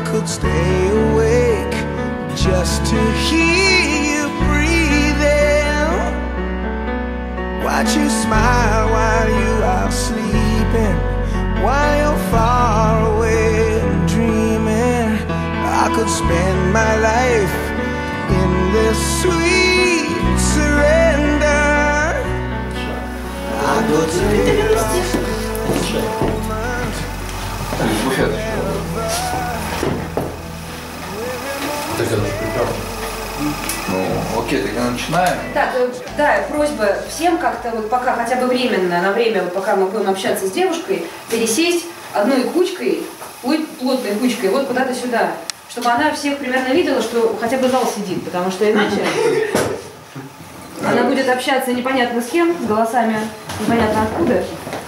could stay awake just to hear you breathing. Watch you smile while you are sleeping, while you're far away and dreaming. I could spend my life in this sweet surrender. I could stay lost in this moment. Ну, окей, тогда начинаем. Так, да, просьба всем как-то вот пока хотя бы временно, на время, вот пока мы будем общаться с девушкой, пересесть одной кучкой, плотной кучкой, вот куда-то сюда, чтобы она всех примерно видела, что хотя бы зал сидит, потому что иначе она будет общаться непонятно с кем, с голосами непонятно откуда.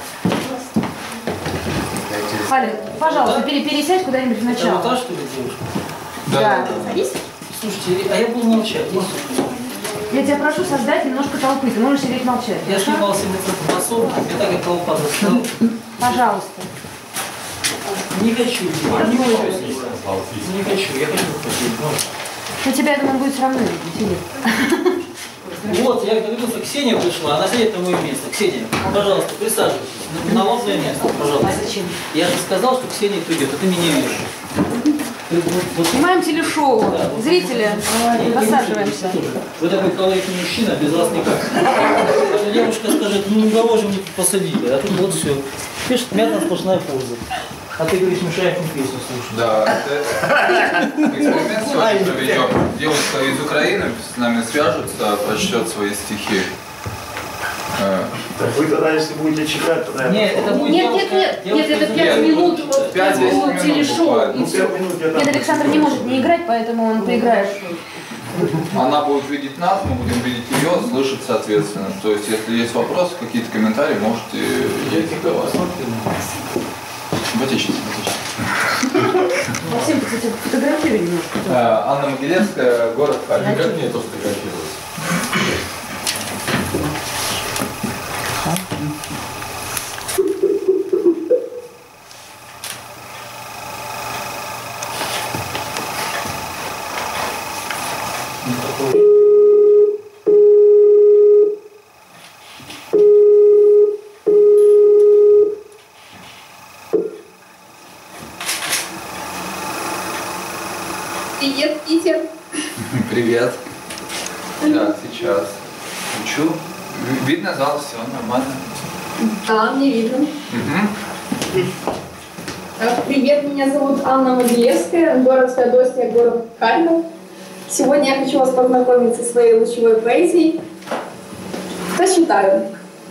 Аля, пожалуйста, пересядь куда-нибудь в начало. Это вот та, что ли, девушка? Да. Садись. Слушайте, а я буду молчать. Я тебя прошу создать немножко толпы, ты можешь сидеть молчать. Я снимался в массовке, и так как толпа застала. Пожалуйста. Не хочу, не хочу, я хочу посидеть. На тебя, я думаю, будет все равно видеть. Вот, я говорился, Ксения пришла, она сидит на мое место. Ксения, пожалуйста, присаживайтесь. На лобное место, пожалуйста. А зачем? Я же сказал, что Ксения придет, а ты меня видишь. Снимаем телешоу. Да, зрители, рассаживаемся. Вы такой колоритный мужчина, без вас никак. А девушка скажет, ну никого же не посадили, а тут вот все. Пишет, мятная сплошная польза. А ты говоришь, мешаешь мне песню слушать. Да, это эксперимент сегодня проведем. Девушка из Украины с нами свяжется, прочтет свои стихи. Так вы тогда, если будете читать, тогда... Нет, это будет Нет, это 5 минут, вот 5 минут телешоу. Ну, 5 минут я Нет, Александр не может не играть, поэтому он поиграет. Она будет видеть нас, мы будем видеть ее, слышать соответственно. То есть, если есть вопросы, какие-то комментарии, можете задавать. Симпатично, симпатично. Максим, кстати, фотографируй немножко. Анна Могилевская, город Харьков. Как мне это фотографировать? Привет, Питер. Привет. Да, сейчас. Учу. Видно зал, все нормально. Да, мне видно. Угу. Привет, меня зовут Анна Могилевская, город Феодосия, город Харьков. Сегодня я хочу вас познакомить со своей лучевой поэзией. Прочитаю.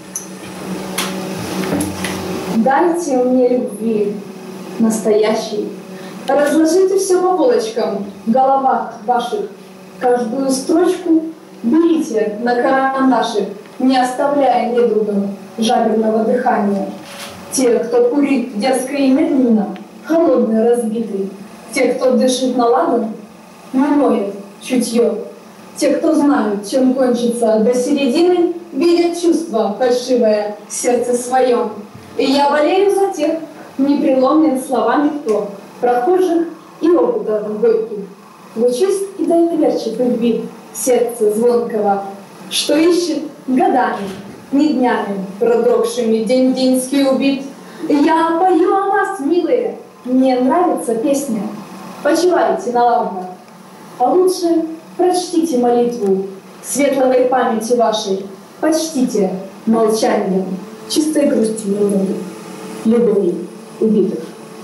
Дайте мне любви настоящей. Разложите все по полочкам в головах ваших. Каждую строчку берите на карандашик, не оставляя недругам жаберного дыхания. Те, кто курит дерзко и медленно, холодный, разбитый. Те, кто дышит на ладан, намоет чутье. Те, кто знают, чем кончится до середины, видят чувство фальшивое в сердце своем. И я болею за тех, не преломлен словами кто, прохожих и опытов горьких. Лучист и доверчив любви сердце звонкого, что ищет годами, не днями, продрогшими день-деньский убит. Я пою о вас, милые, мне нравится песня. Почивайте на лаврах, а лучше прочтите молитву светлой памяти вашей, почтите молчанием, чистой грустью народа, любви убитых.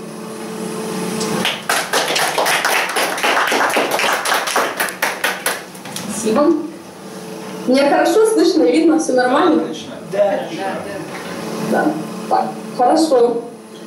Спасибо. Мне хорошо слышно, видно, все нормально? Отлично. Да. Так, хорошо.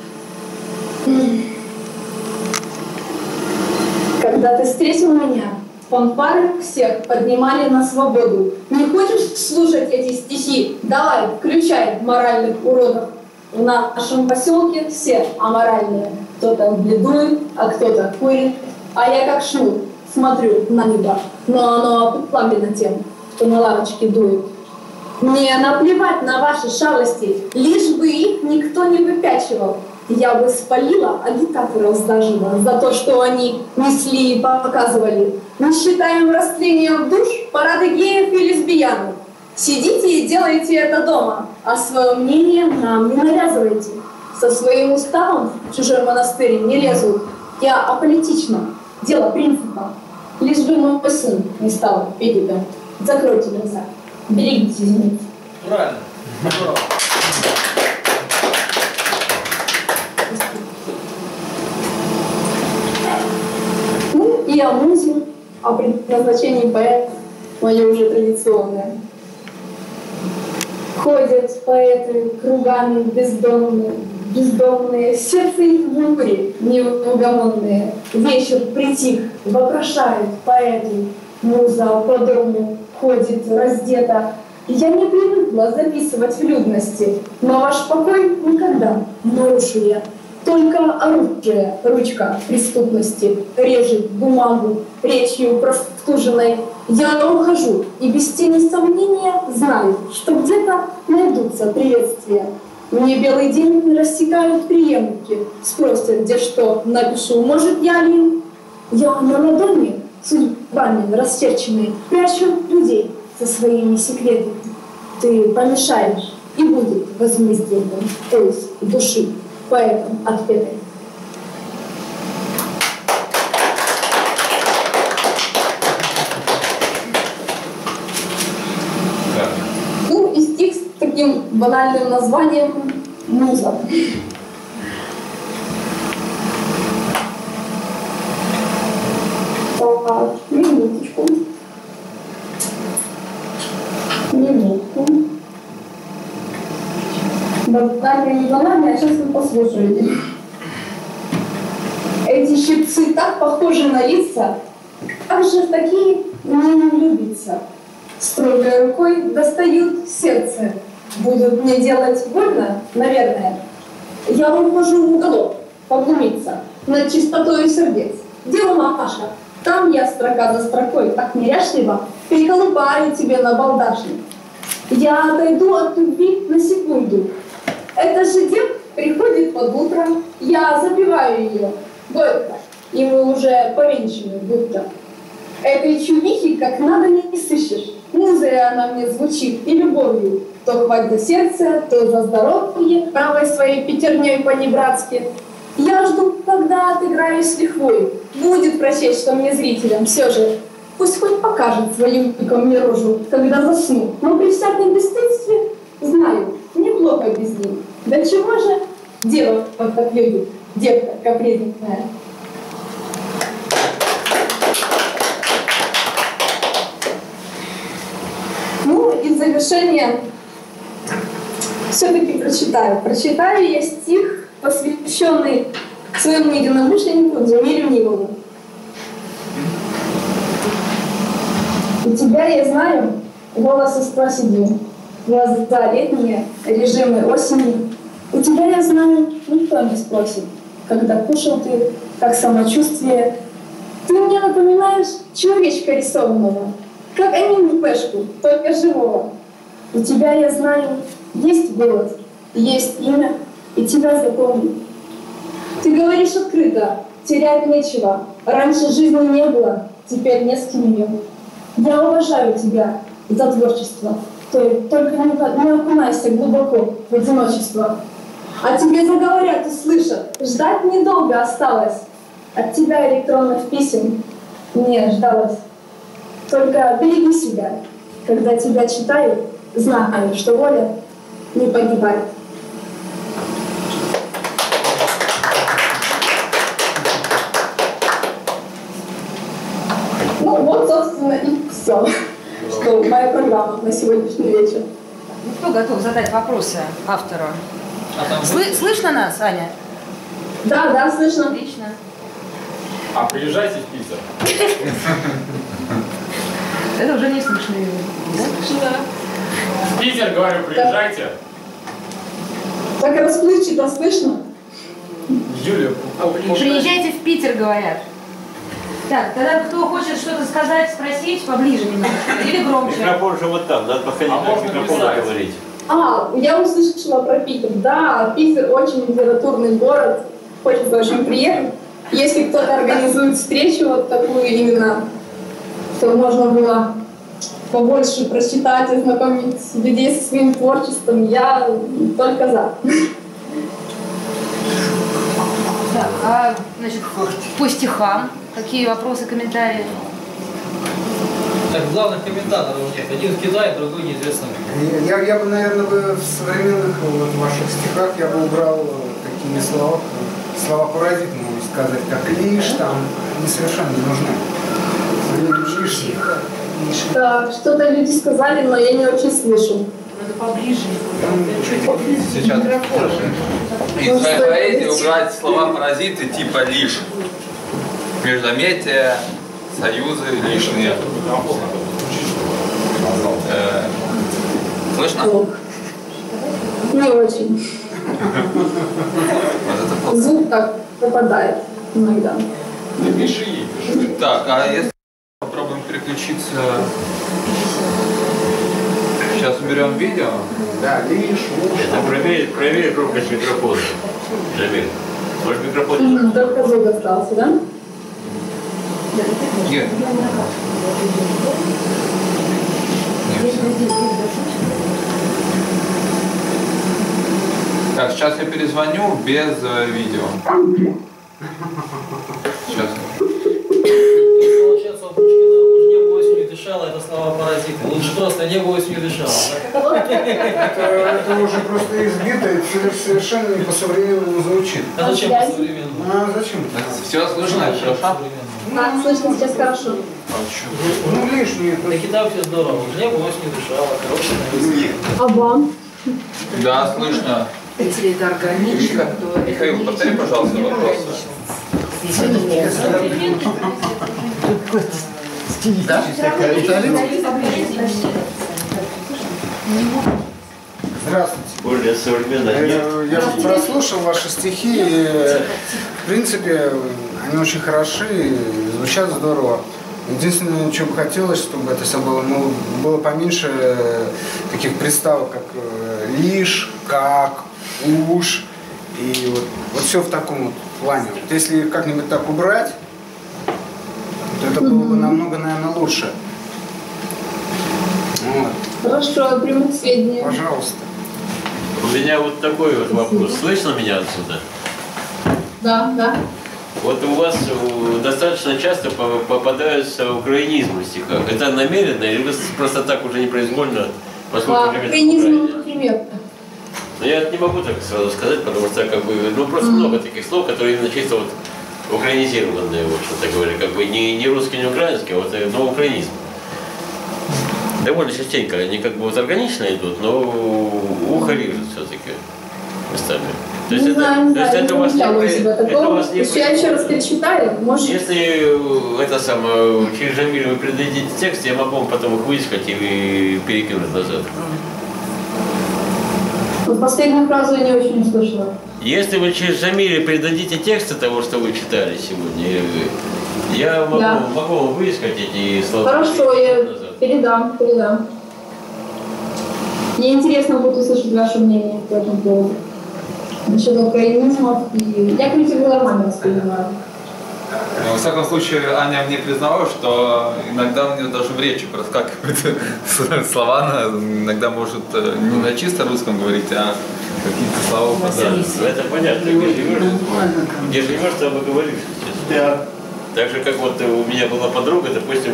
Когда ты встретил меня, фанфары всех поднимали на свободу. Не хочешь слушать эти стихи? Давай, включай моральных уродов. В нашем поселке все аморальные. Кто-то бледует, а кто-то курит. А я как шнур смотрю на небо, но оно подплавлено тем, что на лавочке дует. Мне наплевать на ваши шалости, лишь бы их никто не выпячивал. Я бы спалила агитаторов заживо за то, что они несли и показывали. Мы считаем растлением душ парады геев и лесбиянок. Сидите и делайте это дома, а свое мнение нам не навязывайте. Со своим уставом в чужой монастырь не лезут. Я аполитична, дело принципа. Лишь бы мой сын не стал педиком. Закройте глаза, берегите изменить. Правильно. Здорово. Ну и о музе, о предназначении поэта, мое уже традиционное. Ходят поэты кругами бездомные, сердце их бури неугомонные. Вечер притих, вопрошает поэту, муза по дому ходит раздета. Я не привыкла записывать в людности, но ваш покой никогда не нарушу я. Только оружие, ручка преступности, режет бумагу речью простуженной. Я ухожу и без тени сомнения знаю, что где-то найдутся приветствия. Мне белый день рассекают преемники, спросят, где что напишу. Может, я ли? Я на ладони судьбами расчерченной прячу людей со своими секретами. Ты помешаешь, и будет возмездием поиск души поэтом отпетой. Ну и стих с таким банальным названием «Муза». Так, минуточку. Минутку. Банальное не банальное, а сейчас вы послушаете. Эти щипцы так похожи на лица, как же в такие мне не влюбиться. Строгой рукой достают сердце. Будут мне делать больно, наверное. Я ухожу в уголок, поглумиться над чистотой сердец. Дело Маша, там я строка за строкой так неряшливо переколупаю тебе на балдашник. Я отойду от любви на секунду. Это же дед приходит под утро, я запиваю ее горько, и мы уже повенчаны будто. Этой чувихи как надо не сыщешь. Музой она мне звучит и любовью. То хвать за сердце, то за здоровье, правой своей пятерней по-небратски. Я жду, когда отыграюсь с лихвой. Будет прощать, что мне зрителям все же. Пусть хоть покажет свою ко мне рожу, когда засну. Но при всяком бесстыдстве знаю, неплохо без них. Да чего же дева так любит, девка капризная. Ну и в завершение все-таки прочитаю я стих, посвященный своему единомышленнику Джамилю Нивову. У тебя, я знаю, волосы спросили, глаза летние, режимы осени. У тебя, я знаю, никто не спросит, когда кушал ты, как самочувствие. Ты мне напоминаешь человечка рисованного, как аниме-пешку, только живого. У тебя, я знаю, есть голос, есть имя, и тебя запомню. Ты говоришь открыто, терять нечего. Раньше жизни не было, теперь не с кем ее. Я уважаю тебя за творчество, только не окунайся глубоко в одиночество. А тебе заговорят и слышат, ждать недолго осталось. От тебя электронных писем не ждалось. Только береги себя, когда тебя читают, знаю, что воля не погибает. Ну вот, собственно, и все, что моя программа на сегодняшний вечер. Ну, кто готов задать вопросы автору? Слышно нас, Аня? Да, слышно. Отлично. А приезжайте в Питер. Это уже не слышно. Да? В Питер, говорю, приезжайте. Так расплывчато слышно? Юля, Приезжайте в Питер, говорят. Так, тогда кто хочет что-то сказать, спросить, поближе немножко. Или громче. Микрофон же вот там, надо подходить А к можно микрофону писать. говорить. Я услышала про Питер. Да, Питер очень литературный город. Хочется очень приехать. Если кто-то организует встречу вот такую именно, то можно было побольше прочитать, ознакомить людей со своим творчеством, я только за. Так, а, значит, по стихам какие вопросы, комментарии? Так, главных комментаторов нет. Один в Китае, другой неизвестно где. Я бы, наверное, в современных вот, ваших стихах я бы убрал такие слова паразитные, можно сказать, как лишь, там, они совершенно не нужны. Они лишние. Да, что-то люди сказали, но я не очень слышу. Надо поближе. Сейчас. Из своей поэзии убрать слова паразиты типа лишь. Междометия, союзы лишние. Слышно? Не очень. Вот это Звук так попадает иногда. Напиши ей. Так, а если попробуем переключиться... Сейчас уберем видео. Да, лишь, Проверь громкость микрофона. Джамиль, может микрофон? Только звук остался, да? Нет. Так, сейчас я перезвоню без видео. Сейчас. Получается, у Пушкина уж небо осенью дышало, это слова паразиты. Лучше просто небо осенью дышало. это уже просто избито и совершенно не по-современному звучит. А зачем по-современному? А зачем? Все слышно? Хорошо? Слышно сейчас хорошо. Ну, лишние. На Китае все здорово. Уж небо осенью дышало, хорошее. А вам? Да, слышно. Если это органично, то... Михаил, повтори, пожалуйста, вопрос. Здравствуйте. Более современно нет. Я прослушал ваши стихи, и, в принципе, они очень хороши, и звучат здорово. Единственное, что бы хотелось, чтобы это все было, было поменьше таких приставок, как лишь, как, уж, и вот все в таком вот плане. Вот если как-нибудь так убрать, то это было бы намного, наверное, лучше. Вот. Хорошо, приму к сведению. Пожалуйста. У меня вот такой вот вопрос. Слышно меня отсюда? Да, да. Вот у вас достаточно часто попадаются украинизмы в стихах. Это намеренно или вы просто так уже непроизвольно, поскольку живете в Украинизм, Украине? например. Но я не могу так сразу сказать, потому что как бы, просто много таких слов, которые именно чисто вот украинизированные, в общем-то говоря, как бы не русский, не украинский, а вот но украинизм. Довольно частенько они как бы вот органично идут, но ухо режет все-таки местами. То есть Не это, знаю, то есть это у вас не, это у вас не Если я еще раз перечитаю, может... Если это самое, через Жамиль вы передадите текст, я могу вам потом их выискать и перекинуть назад. Вот последнюю фразу я не очень услышала. Если вы через Жамиля передадите тексты того, что вы читали сегодня, я могу вам выискать эти слова. Хорошо, я передам. Мне интересно будет услышать ваше мнение по этому поводу. Насчет украинизмов. И я критику нормально воспринимаю. Во всяком случае, Аня мне признала, что иногда у нее даже в речи проскакивают слова, она иногда может не на чисто русском говорить, а какие-то слова упадают. Это понятно, где живешь, там и говоришь. Да. Так же, как вот у меня была подруга, допустим,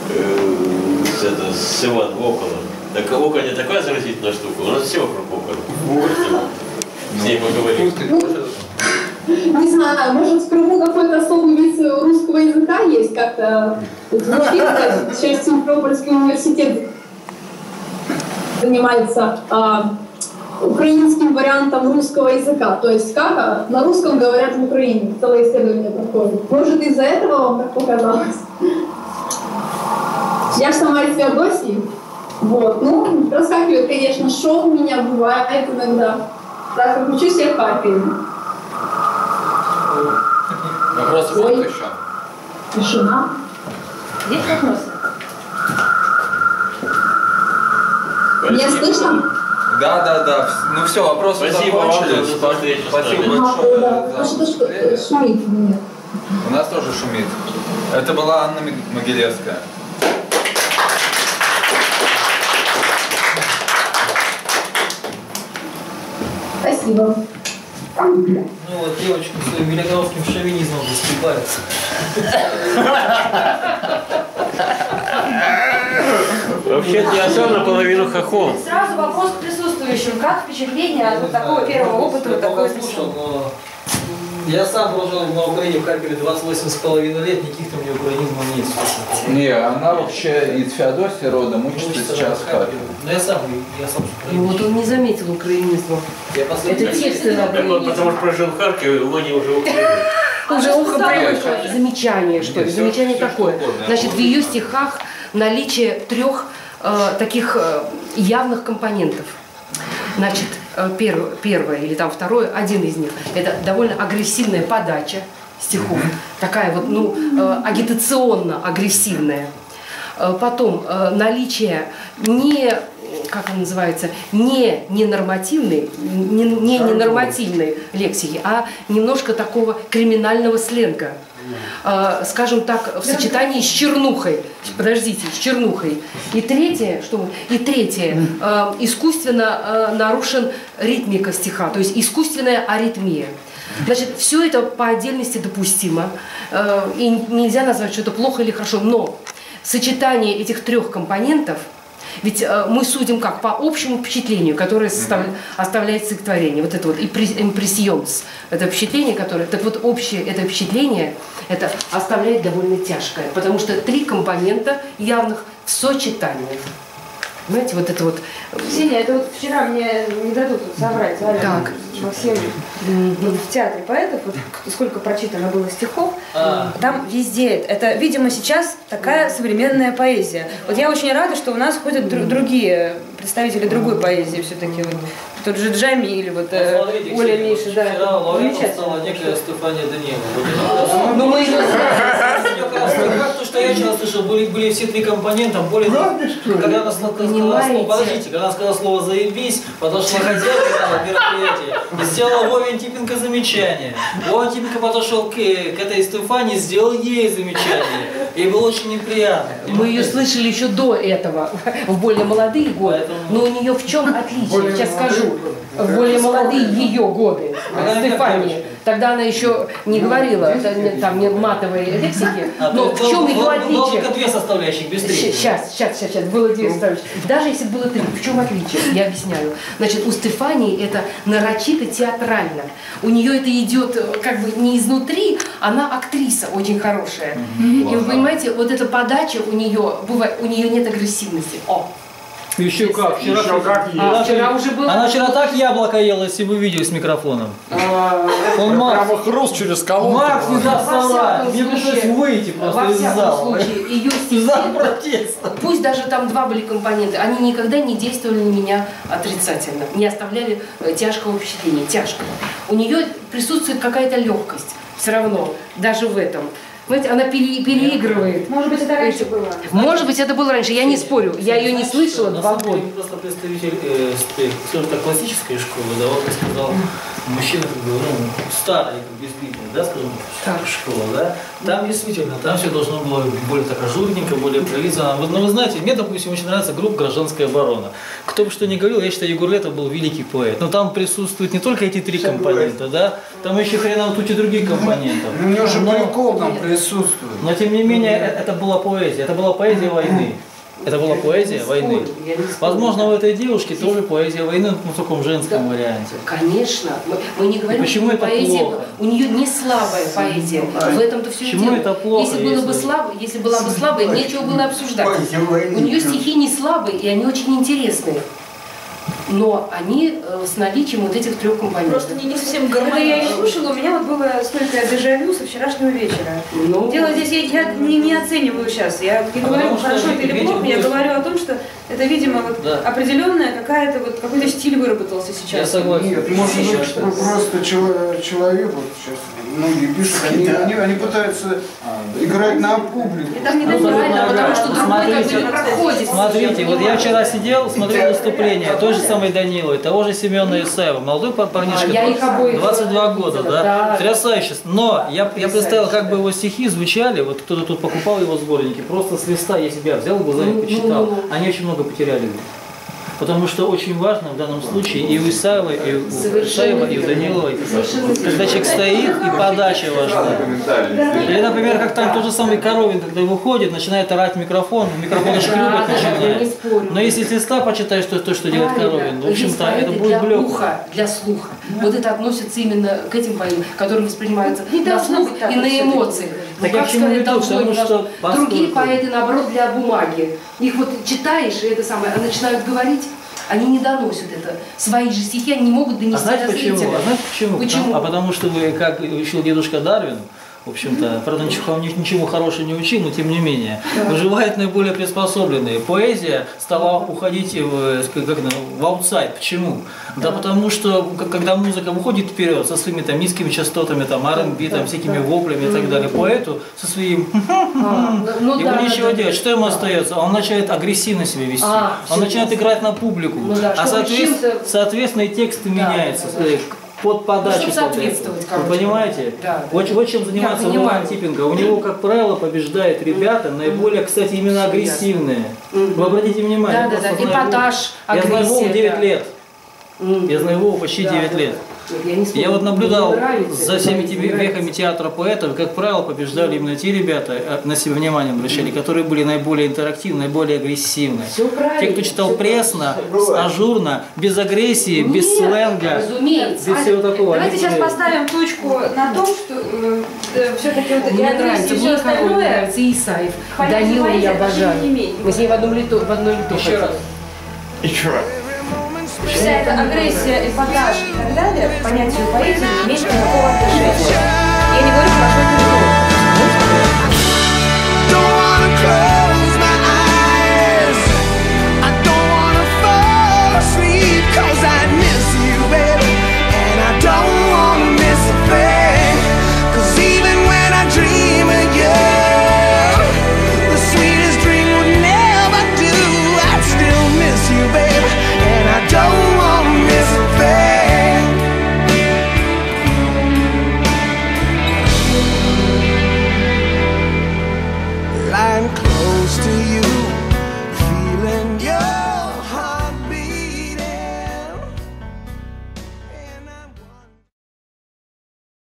с Иваном Околом. Так око не такая заразительная штука, у нас все вокруг около. С ней поговорим. Не знаю, может в Крыму какой-то особый вид русского языка есть как-то. Звучит, сейчас Симферопольский университет занимается украинским вариантом русского языка. То есть как на русском говорят в Украине. Целое исследование проходит. Может из-за этого вам так показалось? Я сама из Феодосии. Вот. Ну, проскакивает, конечно, шок у меня бывает иногда. Так как учусь я в Харькове. Вопросы будут еще? Тишина. Есть вопросы? Меня слышно? Да. Ну все, вопросы Спасибо закончились. вам за встречу с Спасибо нами. большое. Да, что шумит мне. У нас тоже шумит. Это была Анна Могилевская. Спасибо. Ну вот девочка своим великоровским шовинизмом заступается. Вообще я сам наполовину хохол. Сразу вопрос к присутствующим. Как впечатление от вот такого первого опыта? Вот такой послушал, но я сам прожил на Украине в Харькове 28,5 лет, никаких там украинизма нет. Не, она вообще из Феодосии родом, учится сейчас в Харькове. Но я сам Ну вот он не заметил украинизма. Это тексты надо Так он видеть. потому что прожил в Харькове, у Мани уже Украина. Уже ухо привыкло. Замечание, что ли? Замечание такое. Значит, в ее стихах наличие 3 таких явных компонентов. Значит, первое или там второе, один из них, это довольно агрессивная подача стихов, такая вот, ну, агитационно-агрессивная. Потом наличие не, как он называется, не ненормативной лексики, а немножко такого криминального сленга. Скажем так, в сочетании с чернухой. Подождите, с чернухой. И третье, искусственно нарушен ритмика стиха, то есть искусственная аритмия. Значит, все это по отдельности допустимо, и нельзя назвать, что это плохо или хорошо, но сочетание этих 3 компонентов, ведь мы судим как? По общему впечатлению, которое оставляет стихотворение. Вот это вот импрессионс, это впечатление, которое... Так вот, общее это впечатление, это оставляет довольно тяжкое, потому что 3 компонента явных в сочетании. Знаете, вот это вот... Ксения, это вот вчера мне не дадут тут соврать, Так. Максим, вот в театре поэтов, вот сколько прочитано было стихов, там везде, это, видимо, сейчас такая современная поэзия. Вот я очень рада, что у нас ходят другие представители другой поэзии все-таки. Вот, тот же Джамиль, вот Оля Миша, да. Вчера лауреатом стала некая Стефания Данилова. Ну, мы ее То, что я вчера слышал, были все 3 компонента, более того, когда она сказала слово, подождите, когда она сказала слово «заебись», подошла хозяйка на мероприятие и сделала Вове Антипенко замечание. Вова Антипенко подошел к этой Стефании, сделал ей замечание. Ей было очень неприятно. Мы ее слышали еще до этого, в более молодые годы. Но у нее в чем отличие? Сейчас скажу. В более молодые ее годы, Стефании. Тогда она еще не говорила, там не матовые лексики. Но в чем ее отличие? Было только 2 составляющих, без 3. Сейчас. Было 2 составляющих. Даже если было 3, в чем отличие? Я объясняю. Значит, у Стефании это нарочито театрально. У нее это идет как бы не изнутри, она актриса очень хорошая. И вы понимаете, вот эта подача у нее бывает, у нее нет агрессивности. Еще как, вчера уже было. Она вчера так яблоко ела, если вы видели с микрофоном. Он Прямо хруст через колонку. Макс не даст соврать. Мне пришлось выйти просто из всяком зала. случае, ее стихи, пусть даже там 2 были компоненты, они никогда не действовали на меня отрицательно, не оставляли тяжкого впечатления, тяжкого. У нее присутствует какая-то легкость, все равно, даже в этом. Знаете, она переигрывает. Может быть, это раньше было. Может быть, это было раньше. Я не спорю. Я ее не слышала 2 года. Просто представитель, скажем так, классической школы, да, вот я сказал, мужчина, как бы, ну, старый, как бы, избитый, да, скажем так, школа, да. Там действительно, там все должно было более так ажурненько, более пролизано. Но вы знаете, мне, допустим, очень нравится группа «Гражданская оборона». Кто бы что ни говорил, я считаю, Егор Летов был великий поэт. Но там присутствуют не только эти 3 компонента, да, там еще хрена тут и других компонентов. У него же прикол там присутствует. Но тем не менее, это была поэзия войны. Это была поэзия войны. Возможно, у этой девушки тоже поэзия войны, но в таком женском варианте. Конечно. Мы не говорим, почему что это поэзия, плохо? У нее не слабая поэзия. В этом-то все Почему это плохо? Если была бы слабая, нечего было обсуждать. У нее стихи не слабые, и они очень интересные. Но они с наличием вот этих 3 компонентов. Просто не совсем гармонично. Когда я ее слушала, у меня вот было столько дежавю со вчерашнего вечера. Дело здесь, я не оцениваю сейчас. Я не говорю, хорошо это или плохо, я говорю о том, что это, видимо, вот определенная какой-то стиль выработался сейчас. Я согласен. Нет, может быть, просто человек, вот сейчас многие пишут, они пытаются играть на публику. Это не натурально, потому что другой как бы не проходит. Смотрите, вот я вчера сидел, смотрел выступление той же самой Даниловой, того же Семена Исаева, молодой парнишка, я их обоих 22 года, да, да. Потрясающе. Но я представил, как бы его стихи звучали, вот кто-то тут покупал его сборники, просто с листа я себя взял, глазами почитал, они очень много потеряли. Потому что очень важно в данном случае и у Исаева, и у Исаева, и у Даниловой, когда человек стоит, и подача важна. Или, например, как там тот же самый Коровин, когда выходит, начинает орать микрофон аж хлюпать начинает. Но если с листа почитаешь то, что делает Коровин, в общем-то, это будет блёк. Для слуха. Вот это относится именно к этим поэм, которые воспринимаются на слух и на эмоции. Так я к чему веду? Потому что другие поэты, наоборот, для бумаги. Их вот читаешь, и это самое, а начинают говорить, они не доносят это. Свои же стихи они не могут донести до зрителя. Знаете почему? А потому что вы, как учил дедушка Дарвин, в общем-то, правда, ничего хорошего не учил, но тем не менее, выживают наиболее приспособленные. Поэзия стала уходить в аутсайд. Почему? Да потому что, когда музыка выходит вперед со своими там низкими частотами, там R&B, там всякими воплями и так далее, поэту со своим ему нечего делать. Что ему остается? Он начинает агрессивно себя вести. Он начинает играть на публику. А соответственно и текст меняется. Под подачу. Вы понимаете? Да. Вот чем занимается Вован Типенко. У него, как правило, побеждают ребята, наиболее, кстати, именно агрессивные. Вы обратите внимание. Да. Эпатаж, агрессия. Я знаю Вову 9 лет. Я знаю Вову почти 9 лет. Я вот наблюдал за всеми этими веками театра поэтов, как правило, побеждали именно те ребята, на себя внимание обращали, которые были наиболее интерактивны, наиболее агрессивны. Те, кто читал пресно, ажурно, без агрессии, без сленга, без всего такого. Давайте сейчас поставим точку на том, что все-таки вот мне нравится, мне Король нравится, и Исаев. Данила я обожаю. Мы с ней в одной литу. Еще раз. Еще раз. Вся эта агрессия, эпатаж и так далее к понятию поэзии не имеет никакого отношения. Я не говорю про lying close to you.